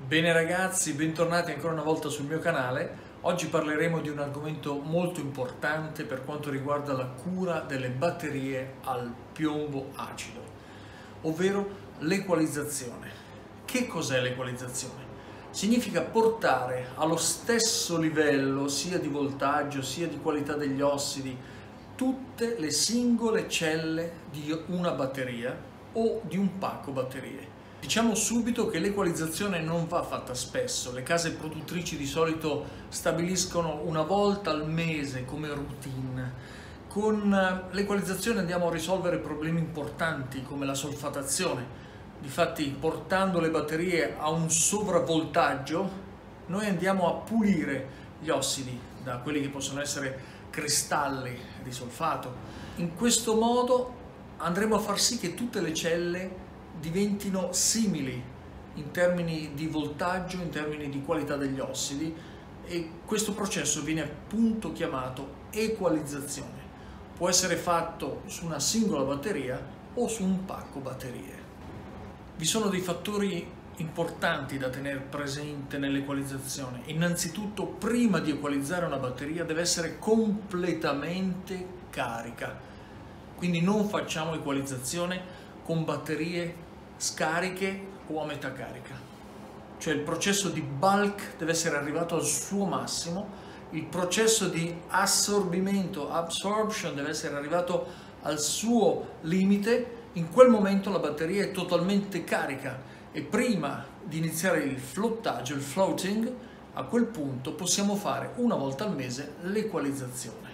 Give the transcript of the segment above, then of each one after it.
Bene ragazzi, bentornati ancora una volta sul mio canale. Oggi parleremo di un argomento molto importante per quanto riguarda la cura delle batterie al piombo acido, ovvero l'equalizzazione. Che cos'è l'equalizzazione? Significa portare allo stesso livello sia di voltaggio sia di qualità degli ossidi tutte le singole celle di una batteria o di un pacco batterie. Diciamo subito che l'equalizzazione non va fatta spesso, le case produttrici di solito stabiliscono una volta al mese come routine. Con l'equalizzazione andiamo a risolvere problemi importanti come la solfatazione. Difatti, portando le batterie a un sovravoltaggio, noi andiamo a pulire gli ossidi da quelli che possono essere cristalli di solfato. In questo modo andremo a far sì che tutte le celle diventino simili in termini di voltaggio, in termini di qualità degli ossidi, e questo processo viene appunto chiamato equalizzazione. Può essere fatto su una singola batteria o su un pacco batterie. Vi sono dei fattori importanti da tenere presente nell'equalizzazione. Innanzitutto, prima di equalizzare una batteria deve essere completamente carica, quindi non facciamo equalizzazione con batterie scariche o a metà carica. Cioè il processo di bulk deve essere arrivato al suo massimo, il processo di assorbimento, absorption, deve essere arrivato al suo limite. In quel momento la batteria è totalmente carica e prima di iniziare il flottaggio, il floating, a quel punto possiamo fare una volta al mese l'equalizzazione.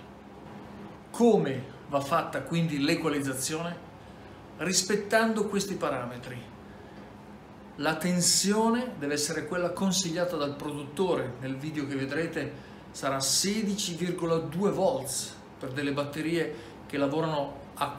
Come va fatta quindi l'equalizzazione? Rispettando questi parametri. La tensione deve essere quella consigliata dal produttore. Nel video che vedrete sarà 16,2 volts per delle batterie che lavorano a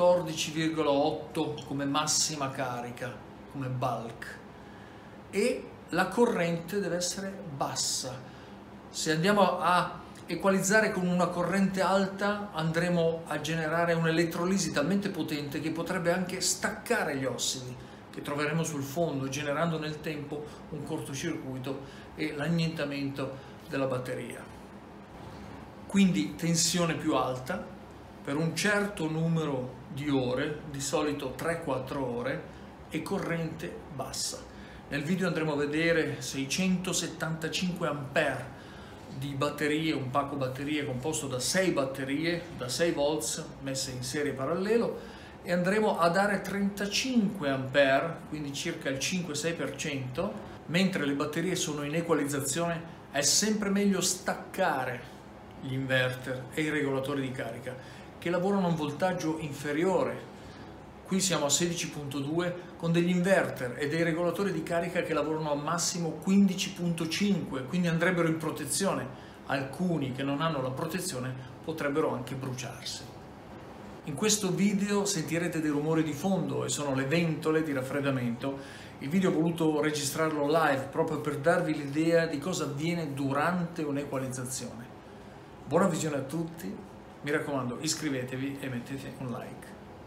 14,8 come massima carica, come bulk. E la corrente deve essere bassa. Se andiamo a equalizzare con una corrente alta andremo a generare un'elettrolisi talmente potente che potrebbe anche staccare gli ossidi che troveremo sul fondo, generando nel tempo un cortocircuito e l'annientamento della batteria. Quindi tensione più alta per un certo numero di ore, di solito 3-4 ore, e corrente bassa. Nel video andremo a vedere 675 ampere di batterie, un pacco batterie composto da 6 batterie da 6 volts messe in serie parallelo, e andremo a dare 35 ampere, quindi circa il 5-6%. Mentre le batterie sono in equalizzazione è sempre meglio staccare gli inverter e i regolatori di carica che lavorano a un voltaggio inferiore. Qui siamo a 16.2 con degli inverter e dei regolatori di carica che lavorano a massimo 15.5, quindi andrebbero in protezione. Alcuni che non hanno la protezione potrebbero anche bruciarsi. In questo video sentirete dei rumori di fondo e sono le ventole di raffreddamento. Il video ho voluto registrarlo live proprio per darvi l'idea di cosa avviene durante un'equalizzazione. Buona visione a tutti, mi raccomando iscrivetevi e mettete un like.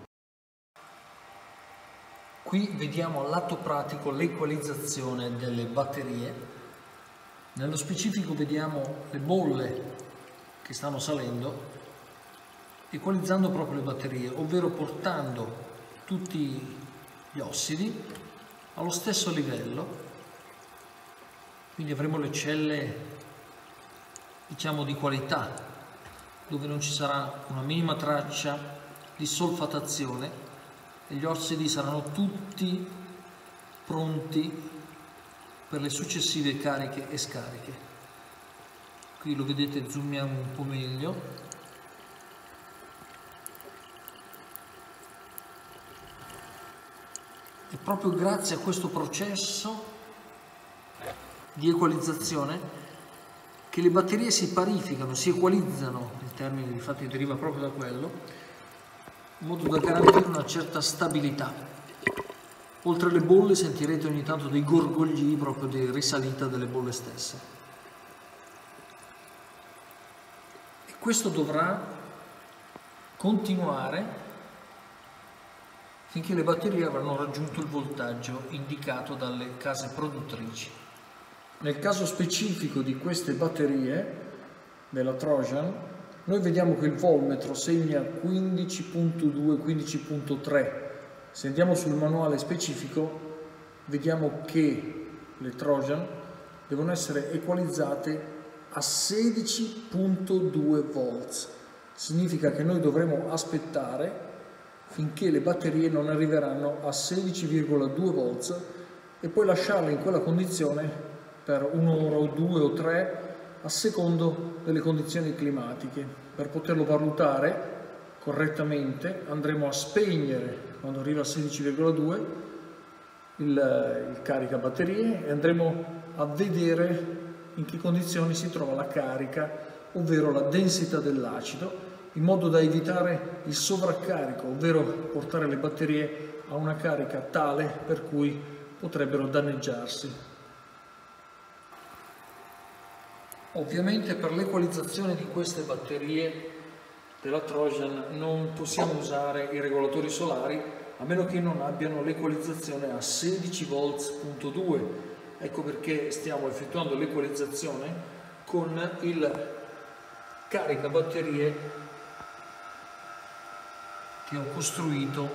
Qui vediamo al lato pratico l'equalizzazione delle batterie. Nello specifico vediamo le bolle che stanno salendo, equalizzando proprio le batterie, ovvero portando tutti gli ossidi allo stesso livello. Quindi avremo le celle, diciamo, di qualità, dove non ci sarà una minima traccia di solfatazione e gli ossidi saranno tutti pronti per le successive cariche e scariche. Qui lo vedete, zoomiamo un po' meglio. E proprio grazie a questo processo di equalizzazione che le batterie si parificano, si equalizzano, il termine infatti deriva proprio da quello, in modo da garantire una certa stabilità. Oltre alle bolle sentirete ogni tanto dei gorgogli proprio di risalita delle bolle stesse. E questo dovrà continuare finché le batterie avranno raggiunto il voltaggio indicato dalle case produttrici. Nel caso specifico di queste batterie della Trojan, noi vediamo che il volmetro segna 15.2, 15.3. Se andiamo sul manuale specifico, vediamo che le Trojan devono essere equalizzate a 16.2 volts. Significa che noi dovremo aspettare finché le batterie non arriveranno a 16,2 volts e poi lasciarle in quella condizione per un'ora o 2 o 3 a secondo delle condizioni climatiche. Per poterlo valutare correttamente andremo a spegnere quando arriva a 16,2 il caricabatterie e andremo a vedere in che condizioni si trova la carica, ovvero la densità dell'acido, in modo da evitare il sovraccarico, ovvero portare le batterie a una carica tale per cui potrebbero danneggiarsi. Ovviamente per l'equalizzazione di queste batterie della Trojan non possiamo usare i regolatori solari a meno che non abbiano l'equalizzazione a 16 volts.2. Ecco perché stiamo effettuando l'equalizzazione con il caricabatterie che ho costruito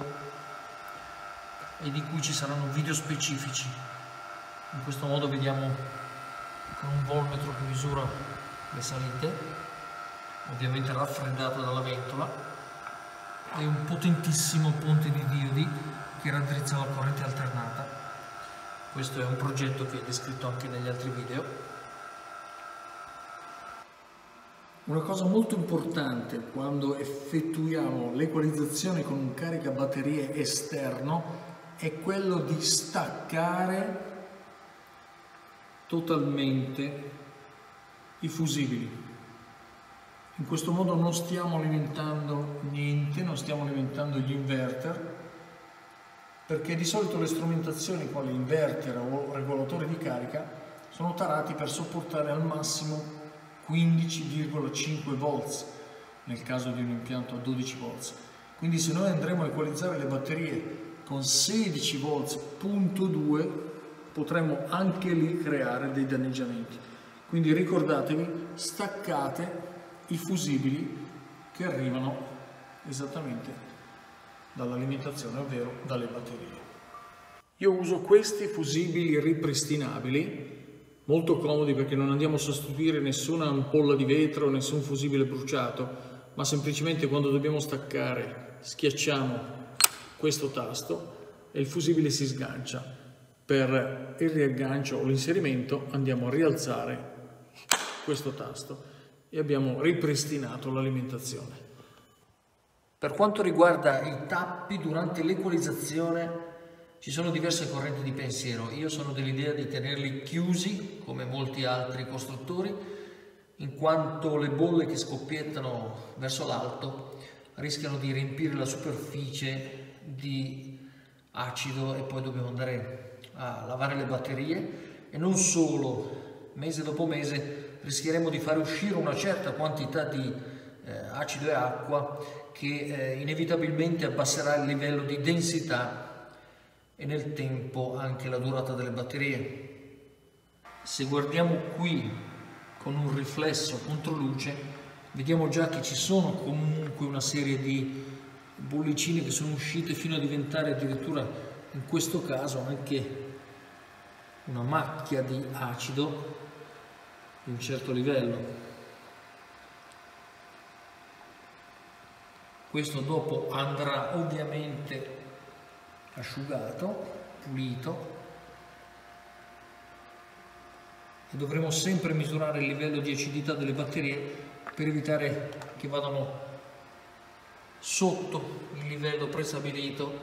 e di cui ci saranno video specifici. In questo modo vediamo con un volmetro che misura le salite, ovviamente raffreddato dalla ventola, e un potentissimo ponte di diodi che raddrizza la corrente alternata. Questo è un progetto che è descritto anche negli altri video. Una cosa molto importante quando effettuiamo l'equalizzazione con un caricabatterie esterno è quello di staccare totalmente i fusibili. In questo modo non stiamo alimentando niente, non stiamo alimentando gli inverter, perché di solito le strumentazioni quali inverter o regolatori di carica sono tarati per sopportare al massimo 15,5 volts nel caso di un impianto a 12 volts. Quindi se noi andremo a equalizzare le batterie con 16 volts.2 potremmo anche lì creare dei danneggiamenti. Quindi ricordatevi, staccate i fusibili che arrivano esattamente dall'alimentazione, ovvero dalle batterie. Io uso questi fusibili ripristinabili, molto comodi perché non andiamo a sostituire nessuna ampolla di vetro, nessun fusibile bruciato, ma semplicemente quando dobbiamo staccare schiacciamo questo tasto e il fusibile si sgancia. Per il riaggancio o l'inserimento andiamo a rialzare questo tasto e abbiamo ripristinato l'alimentazione. Per quanto riguarda i tappi durante l'equalizzazione ci sono diverse correnti di pensiero. Io sono dell'idea di tenerli chiusi come molti altri costruttori, in quanto le bolle che scoppiettano verso l'alto rischiano di riempire la superficie di acido e poi dobbiamo andare a lavare le batterie e non solo, mese dopo mese rischieremo di fare uscire una certa quantità di acido e acqua che inevitabilmente abbasserà il livello di densità e nel tempo anche la durata delle batterie. Se guardiamo qui con un riflesso controluce vediamo già che ci sono comunque una serie di bollicine che sono uscite fino a diventare addirittura in questo caso anche una macchia di acido di un certo livello. Questo dopo andrà ovviamente asciugato, pulito, e dovremo sempre misurare il livello di acidità delle batterie per evitare che vadano sotto il livello prestabilito.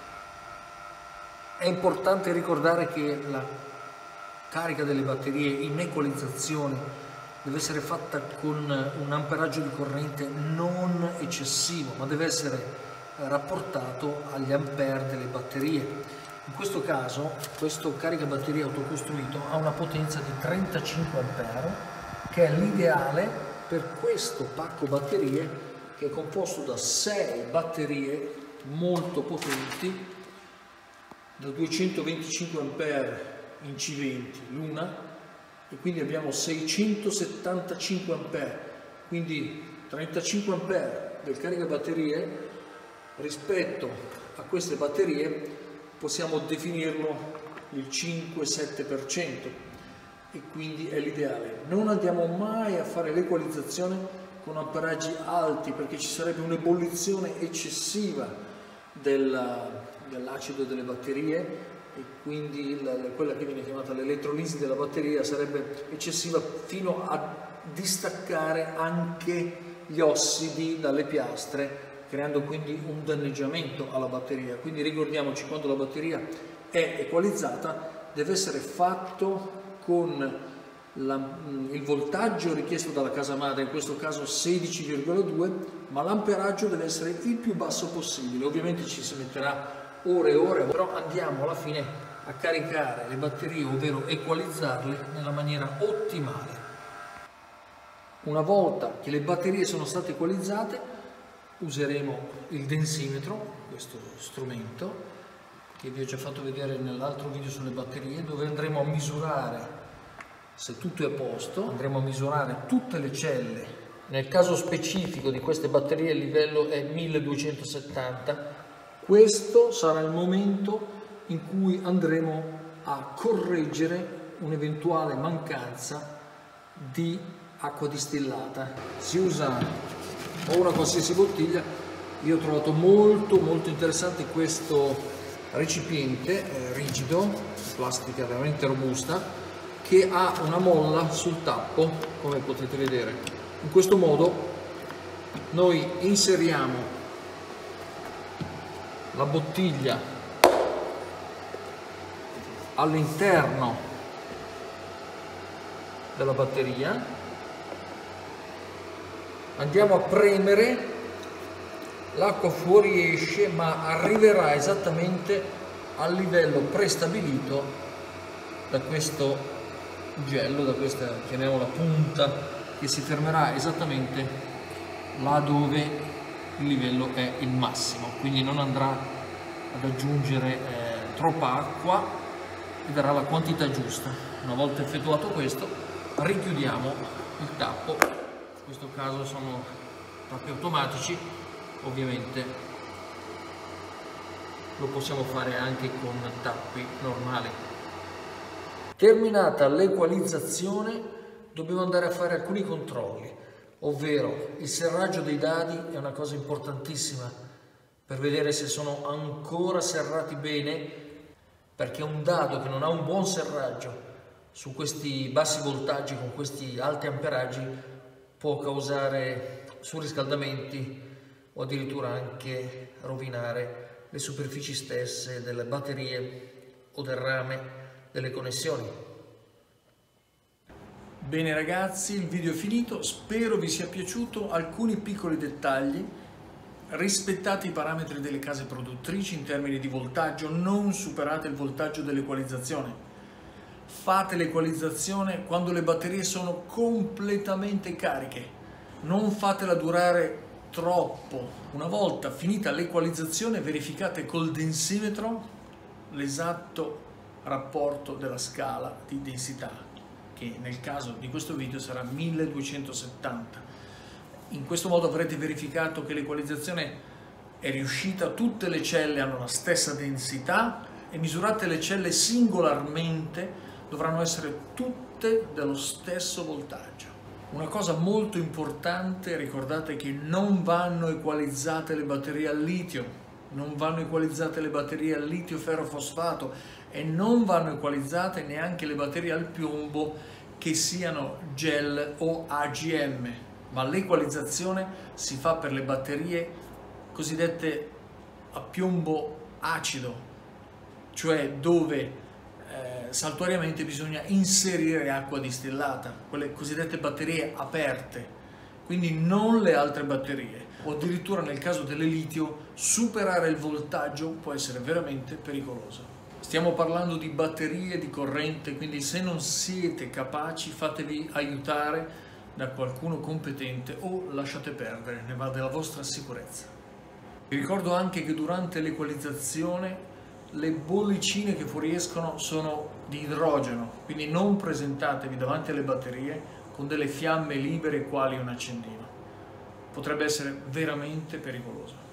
È importante ricordare che la carica delle batterie in equalizzazione deve essere fatta con un amperaggio di corrente non eccessivo, ma deve essere rapportato agli ampere delle batterie. In questo caso questo caricabatterie autocostruito ha una potenza di 35 ampere, che è l'ideale per questo pacco batterie, che è composto da 6 batterie molto potenti da 225 ampere in C20 l'una e quindi abbiamo 675 A, quindi 35 A del caricabatterie. Rispetto a queste batterie possiamo definirlo il 5-7% e quindi è l'ideale. Non andiamo mai a fare l'equalizzazione con amperaggi alti, perché ci sarebbe un'ebollizione eccessiva dell'acido delle batterie e quindi quella che viene chiamata l'elettrolisi della batteria sarebbe eccessiva fino a distaccare anche gli ossidi dalle piastre, creando quindi un danneggiamento alla batteria. Quindi ricordiamoci, quando la batteria è equalizzata deve essere fatto con il voltaggio richiesto dalla casa madre, in questo caso 16,2, ma l'amperaggio deve essere il più basso possibile. Ovviamente ci si metterà ore e ore, però andiamo alla fine a caricare le batterie, ovvero equalizzarle nella maniera ottimale. Una volta che le batterie sono state equalizzate, useremo il densimetro, questo strumento che vi ho già fatto vedere nell'altro video sulle batterie, dove andremo a misurare, se tutto è a posto, andremo a misurare tutte le celle. Nel caso specifico di queste batterie il livello è 1270. Questo sarà il momento in cui andremo a correggere un'eventuale mancanza di acqua distillata. Si usa una qualsiasi bottiglia. Io ho trovato molto interessante questo recipiente rigido, plastica veramente robusta, che ha una molla sul tappo, come potete vedere. In questo modo noi inseriamo la bottiglia all'interno della batteria, andiamo a premere, l'acqua fuoriesce ma arriverà esattamente al livello prestabilito da questo ugello, da questa, chiamiamola punta, che si fermerà esattamente là dove il livello è il massimo, quindi non andrà ad aggiungere troppa acqua e darà la quantità giusta. Una volta effettuato questo, richiudiamo il tappo. In questo caso sono tappi automatici, ovviamente lo possiamo fare anche con tappi normali. Terminata l'equalizzazione, dobbiamo andare a fare alcuni controlli, ovvero il serraggio dei dadi è una cosa importantissima per vedere se sono ancora serrati bene, perché un dado che non ha un buon serraggio su questi bassi voltaggi, con questi alti amperaggi, può causare surriscaldamenti o addirittura anche rovinare le superfici stesse delle batterie o del rame delle connessioni. Bene ragazzi, il video è finito, spero vi sia piaciuto. Alcuni piccoli dettagli: rispettate i parametri delle case produttrici in termini di voltaggio, non superate il voltaggio dell'equalizzazione. Fate l'equalizzazione quando le batterie sono completamente cariche, non fatela durare troppo. Una volta finita l'equalizzazione, verificate col densimetro l'esatto rapporto della scala di densità, che nel caso di questo video sarà 1270. In questo modo avrete verificato che l'equalizzazione è riuscita, tutte le celle hanno la stessa densità e misurate le celle singolarmente dovranno essere tutte dello stesso voltaggio. Una cosa molto importante: ricordate che non vanno equalizzate le batterie al litio, non vanno equalizzate le batterie al litio ferrofosfato e non vanno equalizzate neanche le batterie al piombo, che siano gel o AGM, ma l'equalizzazione si fa per le batterie cosiddette a piombo acido, cioè dove saltuariamente bisogna inserire acqua distillata, quelle cosiddette batterie aperte, quindi non le altre batterie. O addirittura nel caso delle litio superare il voltaggio può essere veramente pericoloso. Stiamo parlando di batterie di corrente, quindi se non siete capaci fatevi aiutare da qualcuno competente o lasciate perdere, ne va della vostra sicurezza. Vi ricordo anche che durante l'equalizzazione le bollicine che fuoriescono sono di idrogeno, quindi non presentatevi davanti alle batterie con delle fiamme libere quali un accendino. Potrebbe essere veramente pericoloso.